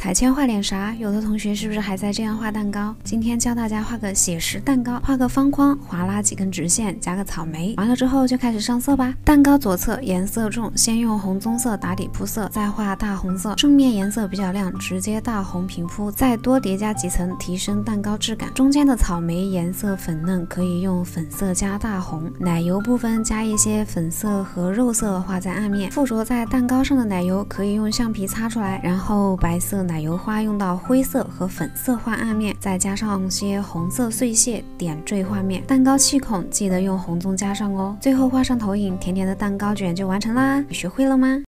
彩铅画点啥？有的同学是不是还在这样画蛋糕？今天教大家画个写实蛋糕，画个方框，划拉几根直线，加个草莓，完了之后就开始上色吧。蛋糕左侧颜色重，先用红棕色打底铺色，再画大红色，正面颜色比较亮，直接大红平铺，再多叠加几层，提升蛋糕质感。中间的草莓颜色粉嫩，可以用粉色加大红。奶油部分加一些粉色和肉色画在暗面，附着在蛋糕上的奶油可以用橡皮擦出来，然后白色奶油花用到灰色和粉色画暗面，再加上些红色碎屑点缀画面。蛋糕气孔记得用红棕加上哦。最后画上投影，甜甜的蛋糕卷就完成啦！你学会了吗？